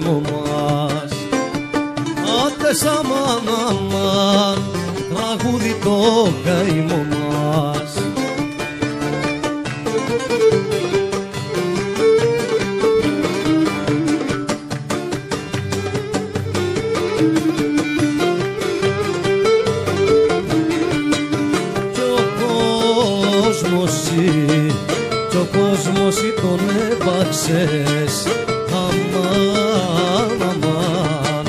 καημό μας. Άντες αμάν, αμάν, τραγούδι το καημό μας. Κι ο κόσμος τον έβαξες, αμάν, αμάν.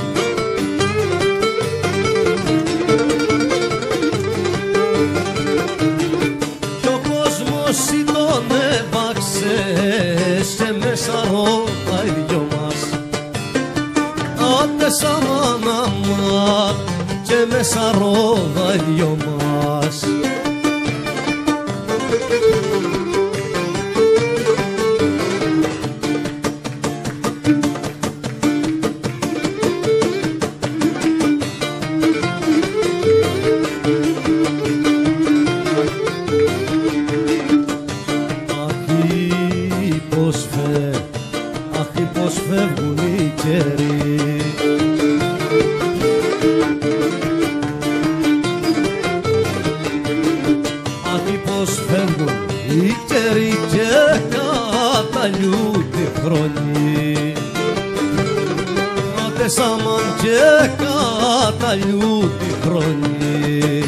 Κι ο κόσμος τον έβαξες και μέσα ρώτα οι δυο μας. Άντες αμάν, αμάν, και μέσα ρώτα οι δυο μας. Αχ, πως φεύγουν οι καιροί. Αχ, πως φεύγουν οι καιροί και καταλιούνται οι χρόνοι. Άντες αμάν και καταλιούνται οι χρόνοι.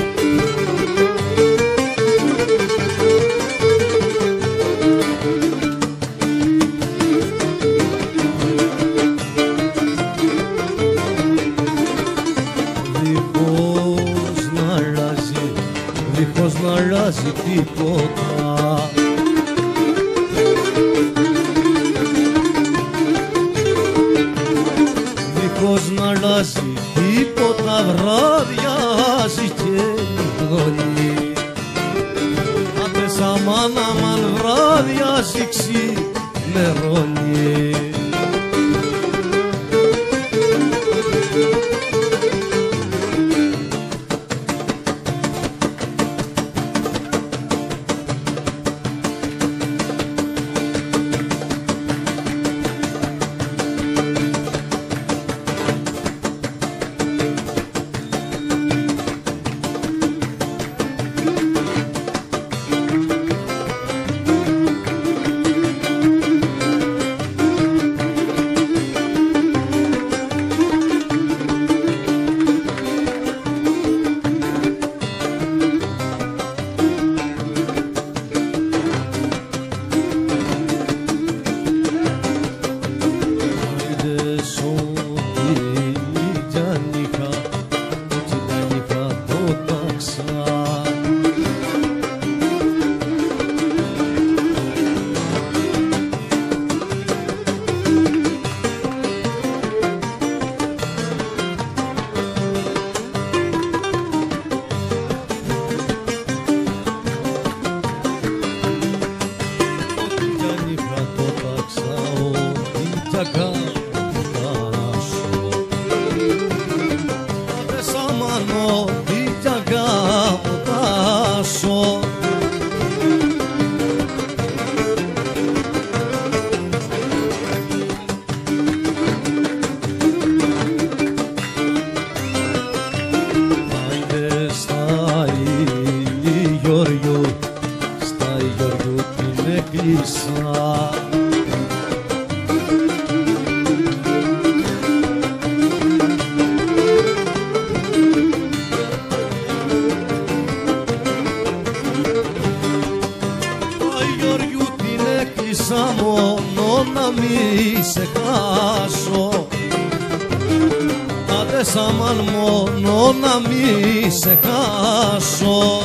Δίχως να αλλάζει τίποτα, δίχως να αλλάζει τίποτα, βραδιάζει και λιγώνει. Άντες αμάν, αμάν, βραδιάζει ξημερώνει. Στα Γεωργιού την έκλεισα. Μόνο να μη σε χάσω, άντες αμάν, μόνο να μη σε χάσω.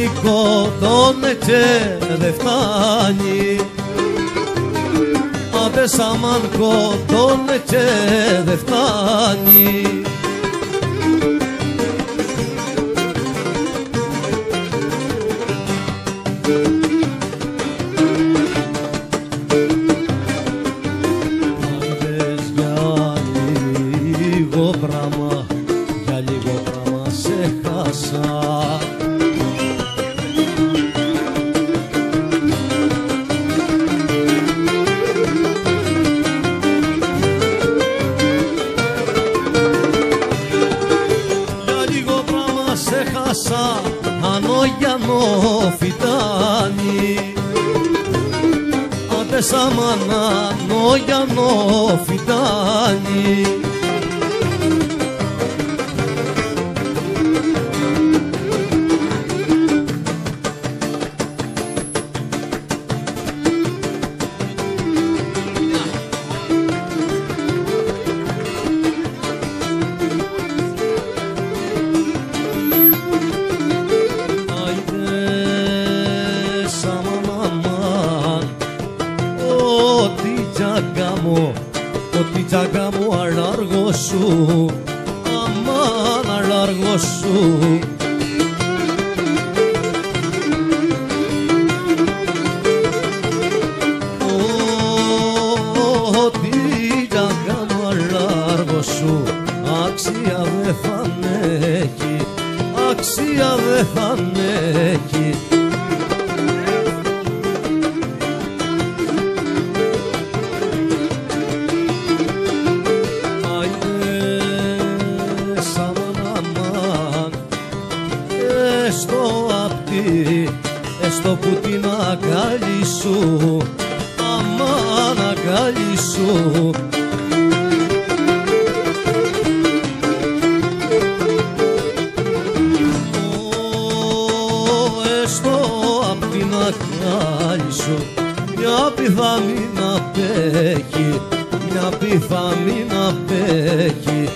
σκοτώνε και δε φτάνει. Άντε σαμάν κοτώνε και δε φτάνει. Άντες για λίγο πράμα σε χάσα. Ανόγιανο φυτάνει. Άντε σαμάν ανόγιανο φυτάνει. Ότι τζάγκα μου αλάργο σου, αμάν αλάργο σου. Ότι τζάγκα μου αλάργο σου, αξία δε θα έχει, αξία δε θα έχει. Έστω που την αγκάλι σου, αμάν αγκάλι σου. Έστω απ' την αγκάλι σου μια πιθανή να πέχει, μια πιθανή να πέχει.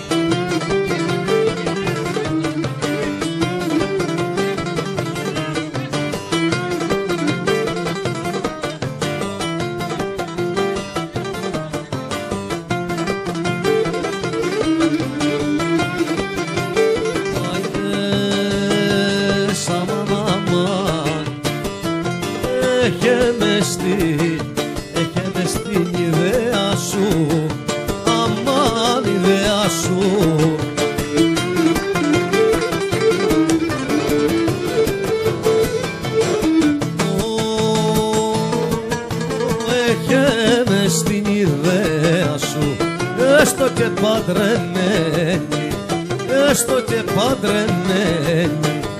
Έχε μες στην ιδέα σου, αμάν ιδέα σου. Έχε μες στην ιδέα σου, έστω και παντρεμένη, έστω και παντρεμένη.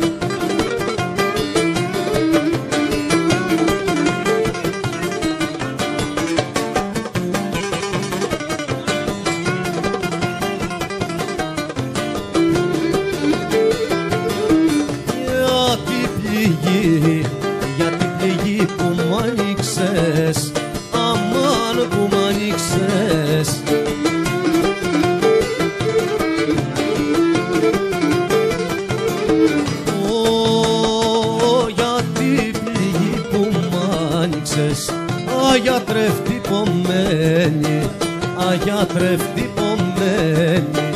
Για την πληγή που μου άνοιξες, αμάν που μου άνοιξες. Για την πληγή που μου άνοιξες, αγιατρεύτη πομένη, αγιατρεύτη πομένη.